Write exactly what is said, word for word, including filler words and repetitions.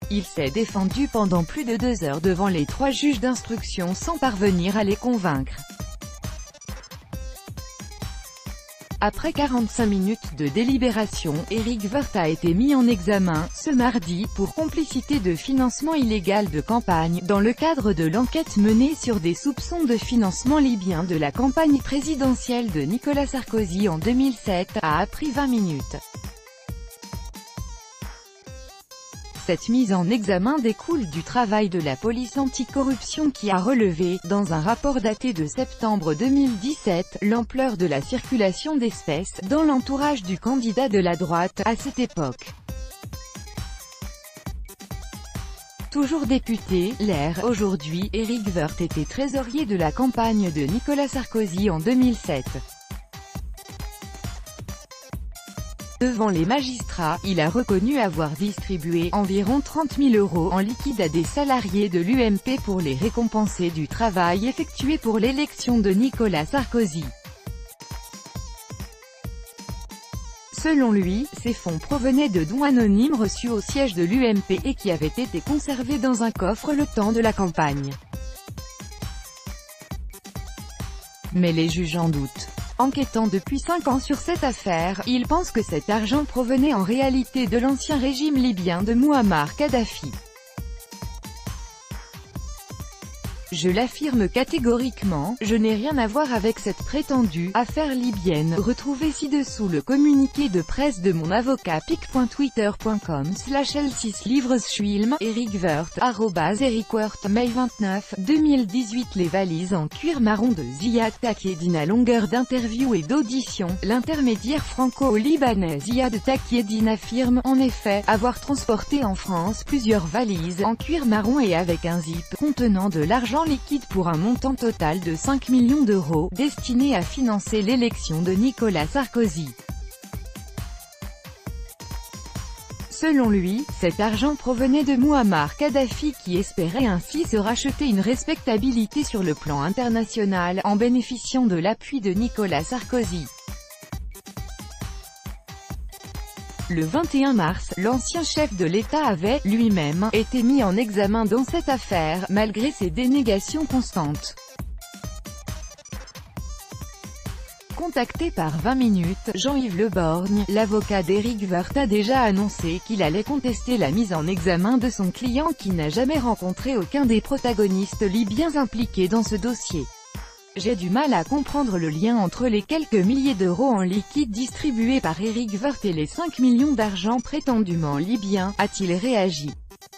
Il s'est défendu pendant plus de deux heures devant les trois juges d'instruction sans parvenir à les convaincre. Après quarante-cinq minutes de délibération, Eric Woerth a été mis en examen, ce mardi, pour complicité de financement illégal de campagne, dans le cadre de l'enquête menée sur des soupçons de financement libyen de la campagne présidentielle de Nicolas Sarkozy en deux mille sept, a appris vingt minutes. Cette mise en examen découle du travail de la police anticorruption qui a relevé, dans un rapport daté de septembre deux mille dix-sept, l'ampleur de la circulation d'espèces, dans l'entourage du candidat de la droite, à cette époque. Toujours député, L R, aujourd'hui, Eric Woerth était trésorier de la campagne de Nicolas Sarkozy en deux mille sept. Devant les magistrats, il a reconnu avoir distribué environ trente mille euros en liquide à des salariés de l'U M P pour les récompenser du travail effectué pour l'élection de Nicolas Sarkozy. Selon lui, ces fonds provenaient de dons anonymes reçus au siège de l'U M P et qui avaient été conservés dans un coffre le temps de la campagne. Mais les juges en doutent. Enquêtant depuis cinq ans sur cette affaire, il pense que cet argent provenait en réalité de l'ancien régime libyen de Mouammar Kadhafi. Je l'affirme catégoriquement, je n'ai rien à voir avec cette prétendue affaire libyenne. Retrouvez ci-dessous le communiqué de presse de mon avocat pic point twitter point com slash L six livres schwilm, Eric Woerth, arrobase Eric Woerth, mai vingt-neuf, deux mille dix-huit. Les valises en cuir marron de Ziad Takieddine. À longueur d'interview et d'audition, l'intermédiaire franco-libanais Ziad Takieddine affirme, en effet, avoir transporté en France plusieurs valises en cuir marron et avec un zip contenant de l'argent liquide pour un montant total de cinq millions d'euros, destiné à financer l'élection de Nicolas Sarkozy. Selon lui, cet argent provenait de Mouammar Kadhafi qui espérait ainsi se racheter une respectabilité sur le plan international, en bénéficiant de l'appui de Nicolas Sarkozy. Le vingt et un mars, l'ancien chef de l'État avait, lui-même, été mis en examen dans cette affaire, malgré ses dénégations constantes. Contacté par vingt minutes, Jean-Yves Le Borgne, l'avocat d'Eric Woerth a déjà annoncé qu'il allait contester la mise en examen de son client qui n'a jamais rencontré aucun des protagonistes libyens impliqués dans ce dossier. J'ai du mal à comprendre le lien entre les quelques milliers d'euros en liquide distribués par Eric Woerth et les cinq millions d'argent prétendument libyens, a-t-il réagi.